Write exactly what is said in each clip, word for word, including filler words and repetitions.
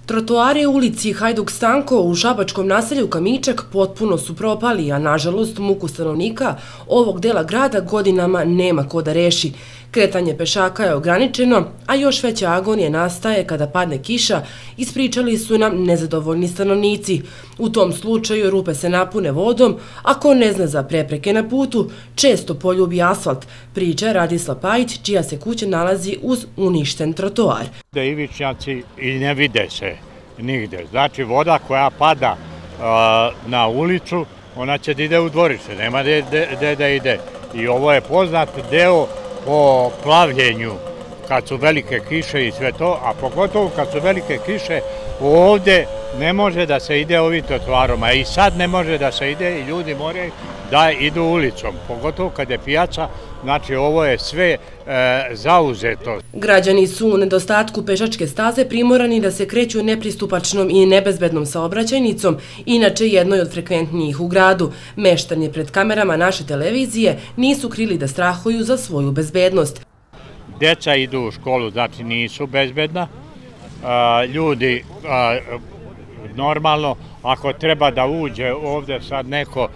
Trotoari u ulici Hajduk Stanko u šabačkom naselju Kamičak potpuno su propali, a nažalost muku stanovnika ovog dela grada godinama nema ko da reši. Kretanje pešaka je ograničeno, a još veća agonija nastaje kada padne kiša, ispričali su nam nezadovoljni stanovnici. U tom slučaju rupe se napune vodom, a ko ne zna za prepreke na putu, često poljubi asfalt, priča Radislav Pajić, čija se kuća nalazi uz uništen trotoar. Da ivičnjaci i ne vide se nigde. Znači voda koja pada na ulicu, ona će da ide u dvorište, nema gde da ide. I ovo je poznat deo po plavljenju kad su velike kiše i sve to, a pogotovo kad su velike kiše ovde ne može da se ide ovim trotoarom, a i sad ne može da se ide i ljudi moraju da idu ulicom, pogotovo kad je pijaca, znači ovo je sve zauzeto. Građani su u nedostatku pešačke staze primorani da se kreću nepristupačnom i nebezbednom saobraćajnicom, inače jednoj od frekventnijih u gradu. Meštani pred kamerama naše televizije nisu krili da strahuju za svoju bezbednost. Deca idu u školu, znači nisu bezbedna. Ljudi, normalno, ako treba da uđe ovde sad neko,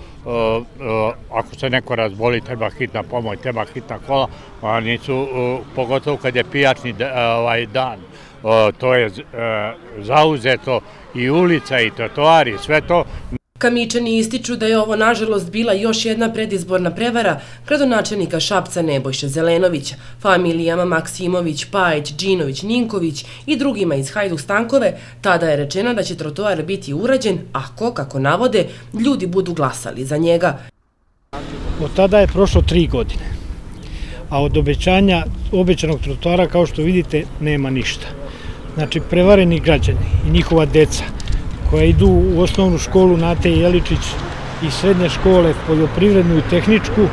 ako se neko razboli, treba hitna pomoć, treba hitna kola, nisu, pogotovo kad je pijačni dan, to je zauzeto i ulica i trotoari, sve to. Kamičani ističu da je ovo nažalost bila još jedna predizborna prevara gradonačelnika Šapca Nebojše Zelenovića, familijama Maksimović, Pajić, Đinović, Ninković i drugima iz Hajduk Stankove. Tada je rečeno da će trotoar biti urađen ako, kako navode, ljudi budu glasali za njega. Od tada je prošlo tri godine, a od obećanja obećanog trotoara, kao što vidite, nema ništa. Znači, prevareni građani i njihova deca koja idu u osnovnu školu Nate Jeličić i srednje škole, poljoprivrednu i tehničku,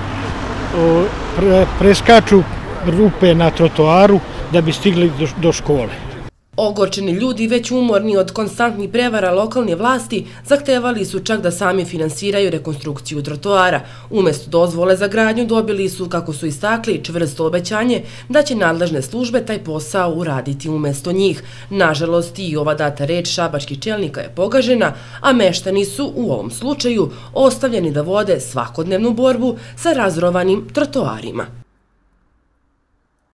preskaču rupe na trotoaru da bi stigli do škole. Ogorčeni ljudi, već umorni od konstantnih prevara lokalne vlasti, zahtevali su čak da sami finansiraju rekonstrukciju trotoara. Umesto dozvole za gradnju dobili su, kako su istakli, čvrsto obećanje da će nadležne službe taj posao uraditi umesto njih. Nažalost, i ova data reč šabačkih čelnika je pogažena, a meštani su u ovom slučaju ostavljeni da vode svakodnevnu borbu sa razrovanim trotoarima.